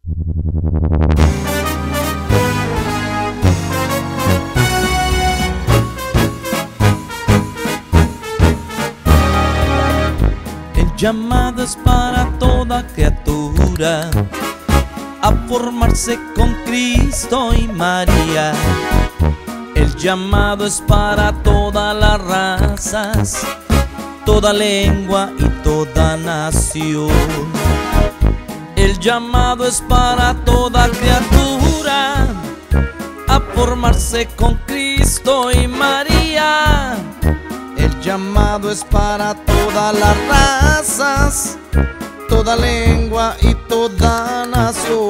El llamado es para toda criatura a formarse con Cristo y María. El llamado es para todas las razas, toda lengua y toda nación. El llamado es para toda criatura a formarse con Cristo y María. El llamado es para todas las razas, toda lengua y toda nación.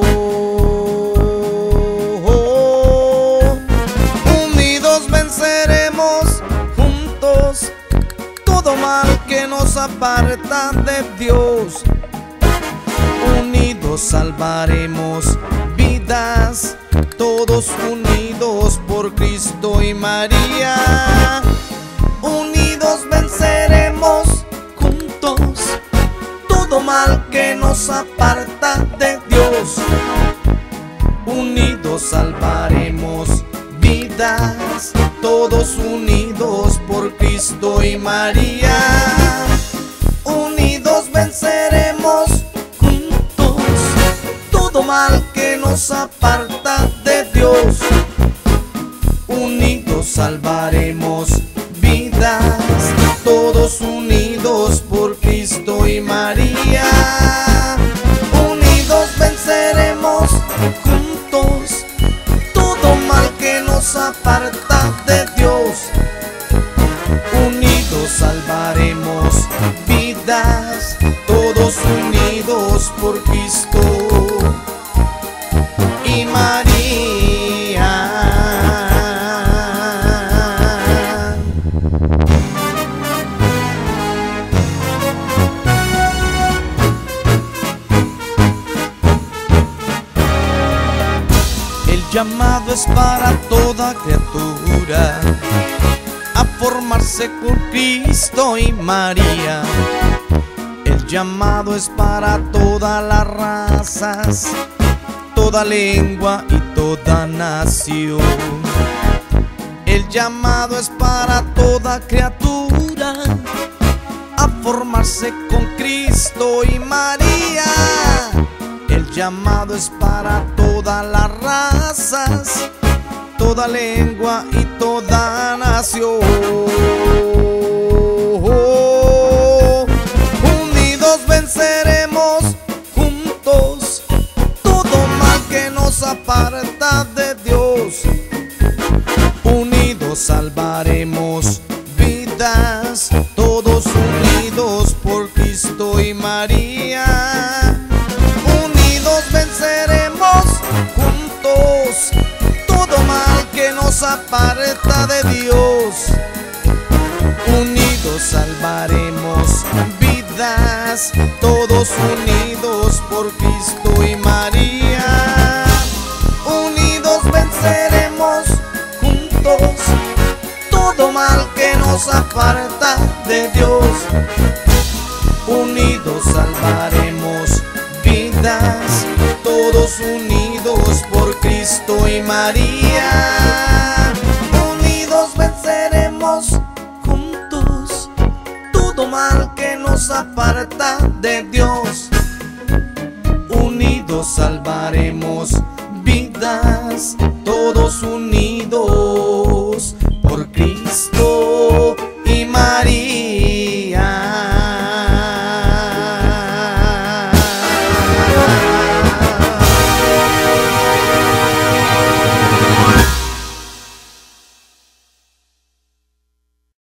Unidos venceremos juntos todo mal que nos aparta de Dios. Unidos salvaremos vidas, todos unidos por Cristo y María. Unidos venceremos juntos todo mal que nos aparta de Dios. Unidos salvaremos vidas, todos unidos por Cristo y María. Unidos venceremos juntos todo mal que nos aparta de Dios. Unidos salvaremos vidas, todos unidos por Cristo y María. Unidos venceremos juntos todo mal que nos aparta de Dios. Unidos salvaremos vidas, todos unidos por Cristo y María. El llamado es para toda criatura a formarse con Cristo y María. El llamado es para todas las razas, toda lengua y toda nación. El llamado es para toda criatura a formarse con Cristo y María. El llamado es para todas las razas, toda lengua y toda nación. Unidos venceremos juntos todo mal que nos aparta de Dios. Unidos salvaremos vidas, todos unidos por Cristo y María. Unidos venceremos juntos todo mal que nos aparta de Dios. Unidos salvaremos vidas, todos unidos por Cristo y María. Unidos venceremos juntos todo mal que nos aparta de Dios. Unidos salvaremos vidas, todos unidos por Cristo y María. Unidos venceremos juntos todo mal que nos aparta de Dios. Unidos salvaremos vidas, todos unidos